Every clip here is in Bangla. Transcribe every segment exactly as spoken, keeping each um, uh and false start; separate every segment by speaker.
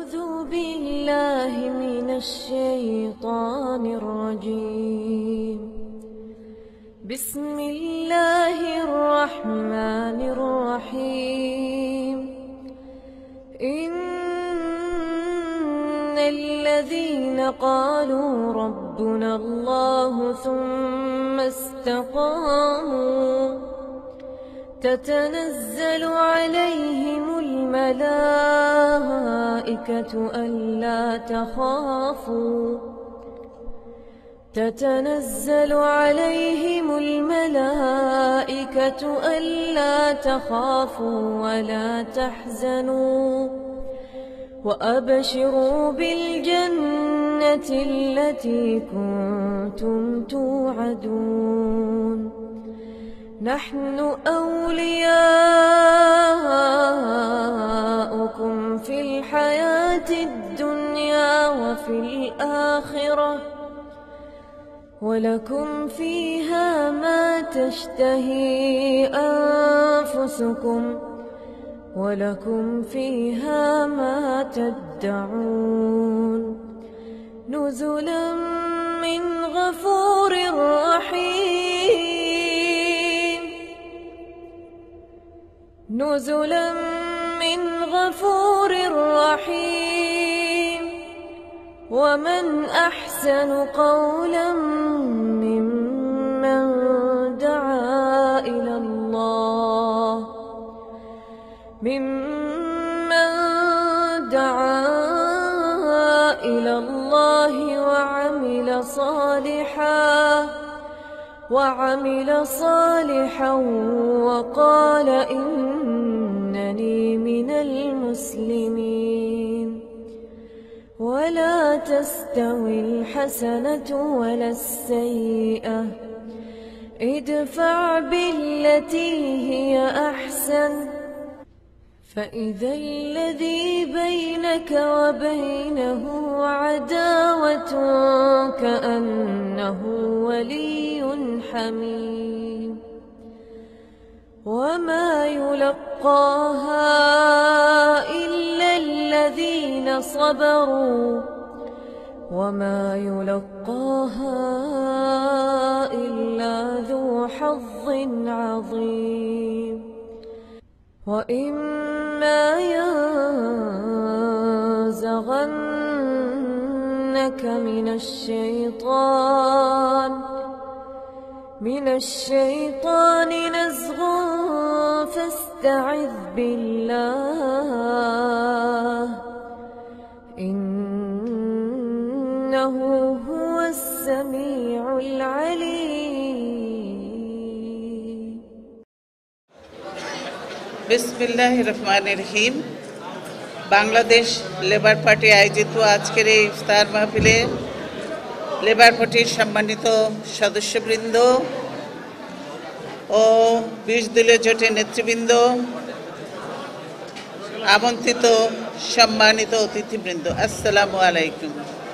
Speaker 1: أعوذ بالله من الشيطان الرجيم. بسم الله الرحمن الرحيم. إن الذين قالوا ربنا الله ثم استقاموا تتنزل عليهم الملائكة ألا تخافوا تتنزل عليهم الملائكة ألا تخافوا ولا تحزنوا وأبشروا بالجنة التي كنتم توعدون. نحن أولياؤكم في الحياة الدنيا وفي الآخرة ولكم فيها ما تشتهي أنفسكم ولكم فيها ما تدعون. نزلا من غفور رحيم. نزلا من غفور رحيم. ومن أحسن قولا ممن دعا إلى الله ممن دعا إلى الله وعمل صالحا وعمل صالحا وقال إنني من المسلمين. ولا تستوي الحسنة ولا السيئة ادفع بالتي هي أحسن فإذا الذي بينك وبينه عداوة كأنه ولي حميم. وما يلقاها إلا الذين صبروا وما يلقاها إلا ذو حظ عظيم. وإما ينزغنك من الشيطان من الشيطان نزغ فاستعذ بالله إنه هو السميع العليم.
Speaker 2: বিসমিল্লাহির রহমানির রহিম। বাংলাদেশ লেবার পার্টি আয়োজিত আজকের এই ইফতার মাহফিলে লেবার পার্টির সম্মানিত সদস্যবৃন্দ ও বিশ দলীয় জোটের নেতৃবৃন্দ, আমন্ত্রিত সম্মানিত অতিথিবৃন্দ, আসসালামু আলাইকুম।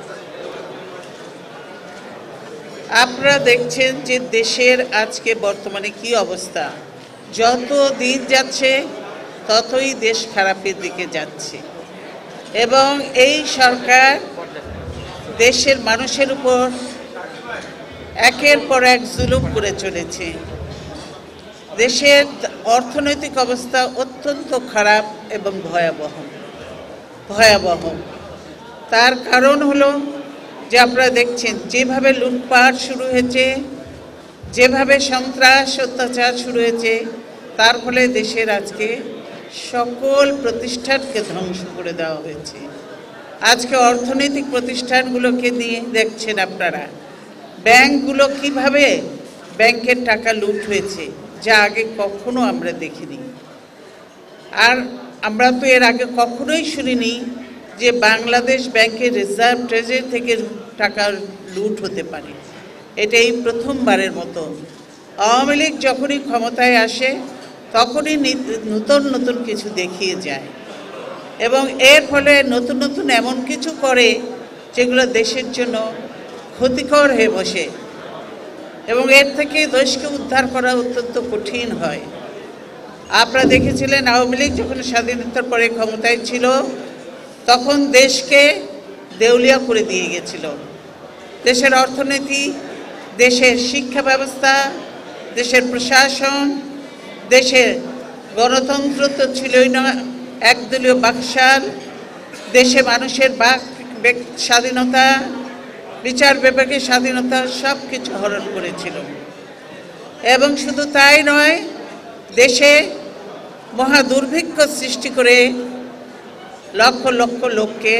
Speaker 2: আপনারা দেখছেন যে দেশের আজকে বর্তমানে কি অবস্থা। যত দিন যাচ্ছে ততই দেশ খারাপের দিকে যাচ্ছে এবং এই সরকার দেশের মানুষের উপর একের পর এক জুলুম করে চলেছে। দেশের অর্থনৈতিক অবস্থা অত্যন্ত খারাপ এবং ভয়াবহ ভয়াবহ তার কারণ হলো যে আপনারা দেখছেন যেভাবে লুটপাট শুরু হয়েছে, যেভাবে সন্ত্রাস অত্যাচার শুরু হয়েছে, তার ফলে দেশের আজকে সকল প্রতিষ্ঠানকে ধ্বংস করে দেওয়া হয়েছে। আজকে অর্থনৈতিক প্রতিষ্ঠানগুলোকে নিয়ে দেখছেন আপনারা ব্যাংকগুলো কিভাবে ব্যাংকের টাকা লুট হয়েছে, যা আগে কখনো আমরা দেখিনি। আর আমরা তো এর আগে কখনোই শুনিনি যে বাংলাদেশ ব্যাংকের রিজার্ভ ট্রেজারি থেকে টাকা লুট হতে পারে। এটাই প্রথমবারের মতো। আওয়ামী লীগ যখনই ক্ষমতায় আসে তখনই নতুন নতুন কিছু দেখিয়ে যায় এবং এর ফলে নতুন নতুন এমন কিছু করে যেগুলো দেশের জন্য ক্ষতিকর হয়ে বসে এবং এর থেকে দেশকে উদ্ধার করা অত্যন্ত কঠিন হয়। আপনারা দেখেছিলেন আওয়ামী লীগ যখন স্বাধীনতার পরে ক্ষমতায় ছিল তখন দেশকে দেউলিয়া করে দিয়ে গেছিল। দেশের অর্থনীতি, দেশের শিক্ষা ব্যবস্থা, দেশের প্রশাসন, দেশের গণতন্ত্র তো ছিলই না, একদলীয় বাকশাল, দেশে মানুষের বাক স্বাধীনতা, বিচার বিভাগের স্বাধীনতা সব কিছু হরণ করেছিল। এবং শুধু তাই নয়, দেশে মহা দুর্ভিক্ষ সৃষ্টি করে লক্ষ লক্ষ লোককে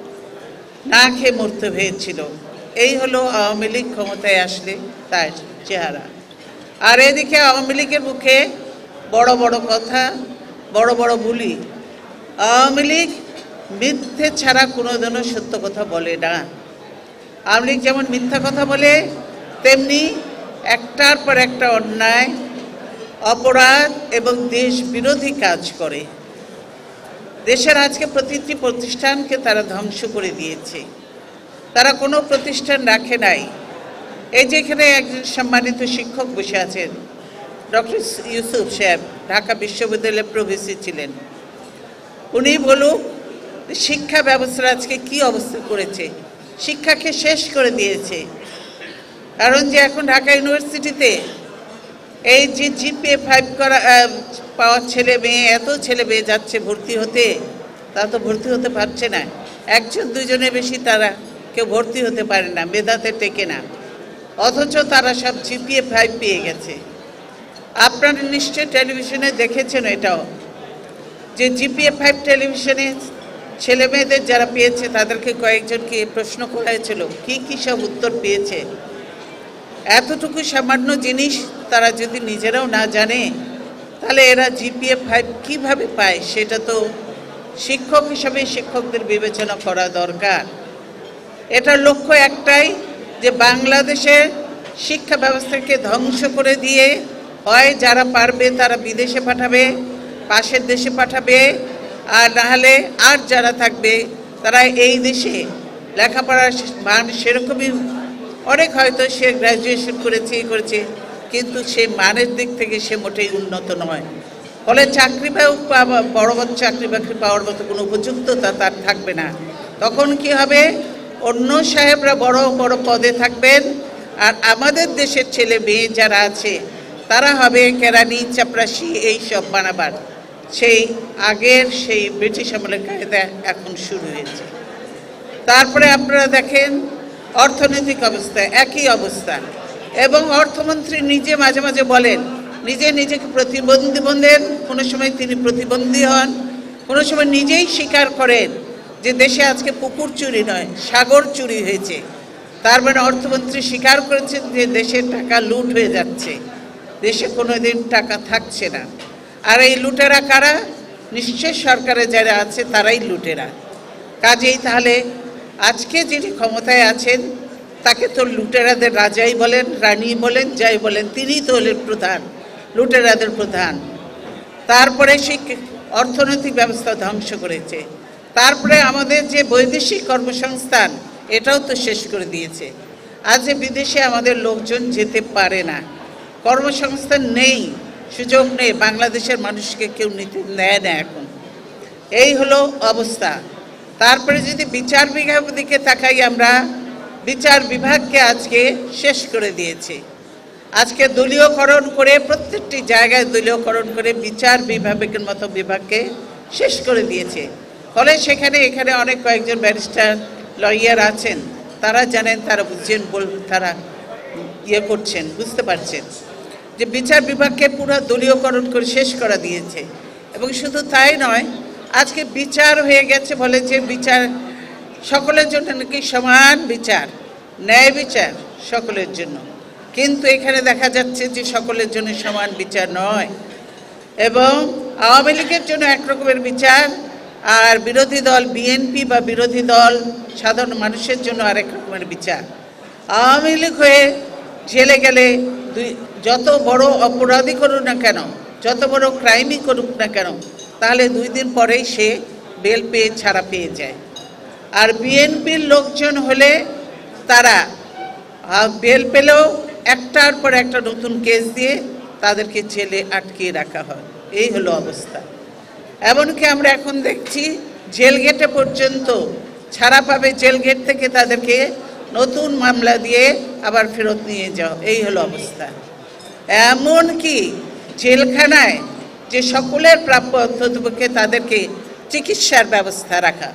Speaker 2: না খেয়ে মরতে হয়েছিল। এই হলো আওয়ামী লীগ ক্ষমতায় আসলে তার চেহারা। আর এদিকে আওয়ামী লীগের মুখে বড় বড় কথা, বড় বড় বুলি। আওয়ামী লীগ মিথ্যে ছাড়া কোনো দিনও সত্য কথা বলে না। আওয়ামী লীগ যেমন মিথ্যা কথা বলে, তেমনি একটার পর একটা অন্যায়, অপরাধ এবং দেশ বিরোধী কাজ করে। দেশের আজকে প্রতিটি প্রতিষ্ঠানকে তারা ধ্বংস করে দিয়েছে। তারা কোনো প্রতিষ্ঠান রাখে নাই। এই যেখানে একজন সম্মানিত শিক্ষক বসে আছেন, ডক্টর ইউসুফ সাহেব, ঢাকা বিশ্ববিদ্যালয়ের প্রভিসি ছিলেন। উনি বলুক শিক্ষা ব্যবস্থা আজকে কি অবস্থা করেছে। শিক্ষাকে শেষ করে দিয়েছে। কারণ যে এখন ঢাকা ইউনিভার্সিটিতে এই যে জিপিএ ফাইভ করা পাওয়ার ছেলে মেয়ে, এত ছেলে মেয়ে যাচ্ছে ভর্তি হতে, তা তো ভর্তি হতে পারছে না। একজন দুজনের বেশি তারা কেউ ভর্তি হতে পারে না, মেধাতে টেকে না। অথচ তারা সব জিপিএ ফাইভ পেয়ে গেছে। আপনারা নিশ্চয় টেলিভিশনে দেখেছেন এটাও, যে জিপিএ ফাইভ টেলিভিশনে ছেলে মেয়েদের যারা পেয়েছে তাদেরকে কয়েকজনকে প্রশ্ন করা হয়েছিল কি কি সব উত্তর পেয়েছে। এতটুকু সামান্য জিনিস তারা যদি নিজেরাও না জানে, তাহলে এরা জিপিএ ফাইভ কীভাবে পায় সেটা তো শিক্ষক হিসাবে শিক্ষকদের বিবেচনা করা দরকার। এটার লক্ষ্য একটাই, যে বাংলাদেশের শিক্ষা ব্যবস্থাকে ধ্বংস করে দিয়ে হয় যারা পারবে তারা বিদেশে পাঠাবে, পাশের দেশে পাঠাবে, আর নাহলে আর যারা থাকবে তারা এই দেশে লেখাপড়ার মান সেরকমই, অনেক হয়তো সে গ্র্যাজুয়েশন করেছে করেছে কিন্তু সে মানের দিক থেকে সে মোটেই উন্নত নয়। ফলে চাকরি পাওয়া, বড় বড় চাকরি বাকরি পাওয়ার মতো কোনো উপযুক্ততা তার থাকবে না। তখন কি হবে, অন্য সাহেবরা বড় বড় পদে থাকবেন, আর আমাদের দেশের ছেলে মেয়ে যারা আছে তারা হবে কেরানি চাপরাশি এই সব বানাবার। সেই আগের সেই ব্রিটিশ আমলের কায়দা এখন শুরু হয়েছে। তারপরে আপনারা দেখেন অর্থনৈতিক অবস্থা একই অবস্থা। এবং অর্থমন্ত্রী নিজে মাঝে মাঝে বলেন, নিজে নিজেকে প্রতিবন্ধী বলেন, কোনো সময় তিনি প্রতিবন্ধী হন, কোনো সময় নিজেই স্বীকার করেন যে দেশে আজকে পুকুর চুরি নয় সাগর চুরি হয়েছে। তার মানে অর্থমন্ত্রী স্বীকার করেছেন যে দেশের টাকা লুট হয়ে যাচ্ছে, দেশে কোনো দিন টাকা থাকছে না। আর এই লুটেরা কারা? নিশ্চয় সরকারে যারা আছে তারাই লুটেরা। কাজেই তাহলে আজকে যিনি ক্ষমতায় আছেন তাকে তো লুটেরাদের রাজাই বলেন, রানী বলেন, যাই বলেন, তিনিই তো হলেন প্রধান, লুটেরাদের প্রধান। তারপরে সেই অর্থনৈতিক ব্যবস্থা ধ্বংস করেছে। তারপরে আমাদের যে বৈদেশিক কর্মসংস্থান এটাও তো শেষ করে দিয়েছে। আজ যে বিদেশে আমাদের লোকজন যেতে পারে না, কর্মসংস্থান নেই, সুযোগ নেই, বাংলাদেশের মানুষকে কেউ নিতে নেয় না এখন। এই হলো অবস্থা। তারপরে যদি বিচার বিভাগের দিকে তাকাই আমরা, বিচার বিভাগকে আজকে শেষ করে দিয়েছে। আজকে দলীয়করণ করে, প্রত্যেকটি জায়গায় দলীয়করণ করে বিচার বিভাগের মতো বিভাগকে শেষ করে দিয়েছে। ফলে সেখানে এখানে অনেক কয়েকজন ব্যারিস্টার লয়ার আছেন, তারা জানেন, তারা বুঝছেন, বল তারা ইয়ে করছেন, বুঝতে পারছেন যে বিচার বিভাগকে পুরো দলীয়করণ করে শেষ করা দিয়েছে। এবং শুধু তাই নয়, আজকে বিচার হয়ে গেছে বলে যে বিচার সকলের জন্য নাকি সমান বিচার, ন্যায় বিচার সকলের জন্য। কিন্তু এখানে দেখা যাচ্ছে যে সকলের জন্য সমান বিচার নয়, এবং আওয়ামী লীগের জন্য একরকমের বিচার, আর বিরোধী দল বিএনপি বা বিরোধী দল সাধারণ মানুষের জন্য আরেক রকমের বিচার। আওয়ামী লীগ হয়ে জেলে গেলে দুই যত বড় অপরাধী করুক না কেন, যত বড় ক্রাইমই করুক না কেন, তাহলে দুই দিন পরেই সে বেল পেয়ে ছাড়া পেয়ে যায়। আর বিএনপির লোকজন হলে তারা বেল পেলেও একটার পর একটা নতুন কেস দিয়ে তাদেরকে জেলে আটকিয়ে রাখা হয়। এই হলো অবস্থা। এমনকি আমরা এখন দেখছি জেল গেটে পর্যন্ত ছাড়া পাবে, জেল গেট থেকে তাদেরকে নতুন মামলা দিয়ে আবার ফেরত নিয়ে যাও, এই হলো অবস্থা। এমন কি জেলখানায় যে সকলের প্রাপ্য অন্ততপক্ষে তাদেরকে চিকিৎসার ব্যবস্থা রাখা,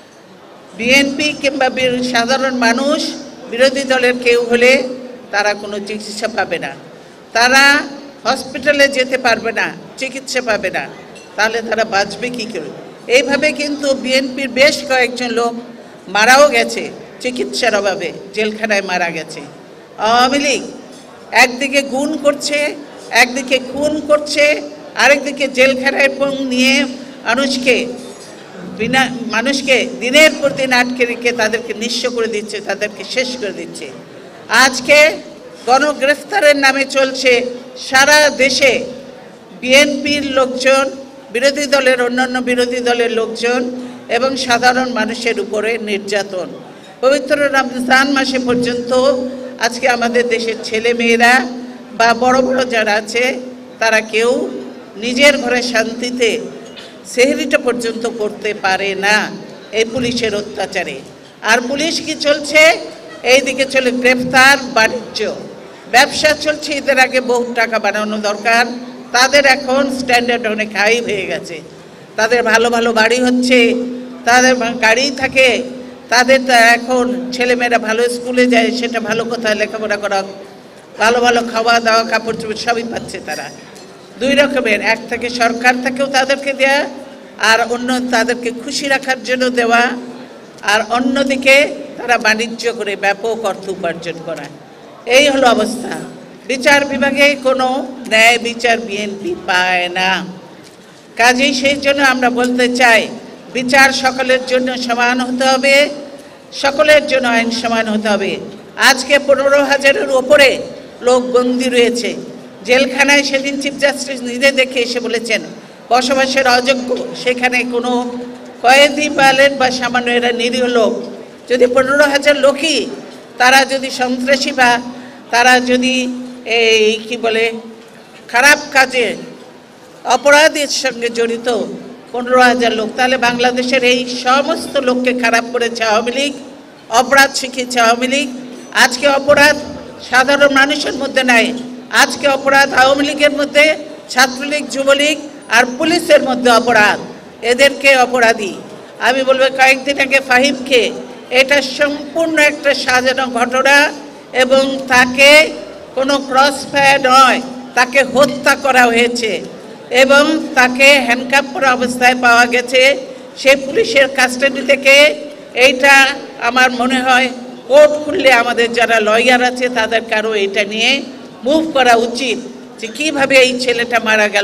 Speaker 2: বিএনপি কিংবা সাধারণ মানুষ বিরোধী দলের কেউ হলে তারা কোনো চিকিৎসা পাবে না, তারা হসপিটালে যেতে পারবে না, চিকিৎসা পাবে না, তাহলে তারা বাঁচবে কী করে? এইভাবে কিন্তু বিএনপির বেশ কয়েকজন লোক মারাও গেছে চিকিৎসার অভাবে, জেলখানায় মারা গেছে। আওয়ামী লীগ একদিকে গুণ করছে, একদিকে খুন করছে, আরেকদিকে জেলখানায় নিয়ে মানুষকে বিনা মানুষকে দিনের পর দিন আটকে রেখে তাদেরকে নিঃস্ব করে দিচ্ছে, তাদেরকে শেষ করে দিচ্ছে। আজকে গণগ্রেফতারের নামে চলছে সারা দেশে বিএনপির লোকজন, বিরোধী দলের অন্যান্য বিরোধী দলের লোকজন এবং সাধারণ মানুষের উপরে নির্যাতন। পবিত্র রমজান মাসে পর্যন্ত আজকে আমাদের দেশের ছেলে মেয়েরা বা বড় বড় যারা আছে তারা কেউ নিজের ঘরে শান্তিতে সেহরিটা পর্যন্ত করতে পারে না এই পুলিশের অত্যাচারে। আর পুলিশ কি চলছে? এইদিকে চলে গ্রেফতার, বাণিজ্য, ব্যবসা চলছে। এদের আগে বহু টাকা বানানো দরকার, তাদের এখন স্ট্যান্ডার্ড অনেক হাই হয়ে গেছে, তাদের ভালো ভালো বাড়ি হচ্ছে, তাদের গাড়ি থাকে, তাদের এখন ছেলেমেয়েরা ভালো স্কুলে যায়, সেটা ভালো কোথায় লেখাপড়া করা, ভালো ভালো খাওয়া দাওয়া, কাপড় চোপড় সবই পাচ্ছে তারা। দুই রকমের, এক থেকে সরকার থেকেও তাদেরকে দেয়া, আর অন্য তাদেরকে খুশি রাখার জন্য দেওয়া, আর অন্যদিকে তারা বাণিজ্য করে ব্যাপক অর্থ উপার্জন করা। এই হলো অবস্থা। বিচার বিভাগে কোনো ন্যায় বিচার বিএনপি পায় না। কাজেই সেই জন্য আমরা বলতে চাই, বিচার সকলের জন্য সমান হতে হবে, সকলের জন্য আইন সমান হতে হবে। আজকে পনেরো হাজারের ওপরে লোক বন্দী রয়েছে জেলখানায়। সেদিন চিফ জাস্টিস নিজে দেখে এসে বলেছেন বসবাসের অযোগ্য, সেখানে কোনো কয়েদি পালেন বা সামান্য এরা নিরীহ লোক। যদি পনেরো হাজার লোকই তারা যদি সন্ত্রাসী বা তারা যদি এই কি বলে খারাপ কাজে অপরাধের সঙ্গে জড়িত পনেরো হাজার লোক, তাহলে বাংলাদেশের এই সমস্ত লোককে খারাপ করেছে আওয়ামী লীগ, অপরাধ শিখিয়েছে আওয়ামী লীগ। আজকে অপরাধ সাধারণ মানুষের মধ্যে নাই, আজকে অপরাধ আওয়ামী লীগের মধ্যে, ছাত্রলীগ, যুবলীগ আর পুলিশের মধ্যে অপরাধ, এদেরকে অপরাধী। আমি বলবো কয়েকদিন আগে ফাহিমকে, এটা সম্পূর্ণ একটা সাজানো ঘটনা এবং তাকে কোনো ক্রস ফায়ার নয়, তাকে হত্যা করা হয়েছে এবং তাকে হ্যান্ডকাপ করা অবস্থায় পাওয়া গেছে সে পুলিশের কাস্টাডি থেকে। এইটা আমার মনে হয় কোর্ট খুললে আমাদের যারা লয়ার আছে তাদের কারো এটা নিয়ে মুভ করা উচিত যে কীভাবে এই ছেলেটা মারা গেল।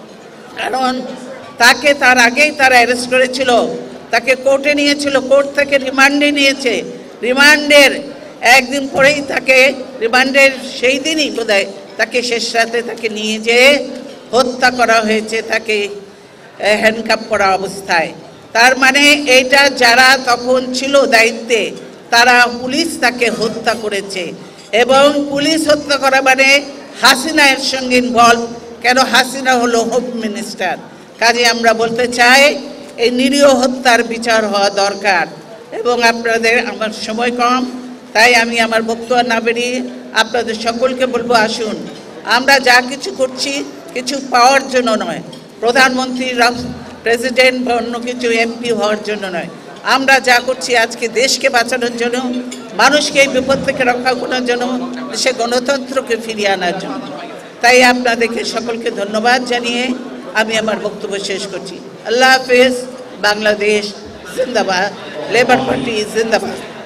Speaker 2: কারণ তাকে তার আগেই তারা অ্যারেস্ট করেছিল, তাকে কোর্টে নিয়েছিল, কোর্ট থেকে রিমান্ডে নিয়েছে, রিমান্ডের একদিন পরেই তাকে রিমান্ডের সেই দিনই বোধহয় তাকে শেষ রাতে তাকে নিয়ে যেয়ে হত্যা করা হয়েছে, তাকে হ্যান্ডকাপ করা অবস্থায়। তার মানে এইটা যারা তখন ছিল দায়িত্বে তারা পুলিশ তাকে হত্যা করেছে এবং পুলিশ হত্যা করা মানে হাসিনা এর সঙ্গে ইনভলভ। কেন? হাসিনা হলো হোম মিনিস্টার। কাজে আমরা বলতে চাই এই নিরীহ হত্যার বিচার হওয়া দরকার। এবং আপনাদের, আমার সময় কম, তাই আমি আমার বক্তব্য না বেরিয়ে আপনাদের সকলকে বলবো, আসুন আমরা যা কিছু করছি কিছু পাওয়ার জন্য নয়, প্রধানমন্ত্রী, প্রেসিডেন্ট বা অন্য কিছু এমপি হওয়ার জন্য নয়, আমরা যা করছি আজকে দেশকে বাঁচানোর জন্য, মানুষকে এই বিপদ থেকে রক্ষা করার জন্য, দেশে গণতন্ত্রকে ফিরিয়ে আনার জন্য। তাই আপনাদেরকে সকলকে ধন্যবাদ জানিয়ে আমি আমার বক্তব্য শেষ করছি। আল্লাহ হাফেজ। বাংলাদেশ জিন্দাবাদ, লেবার পার্টি জিন্দাবাদ।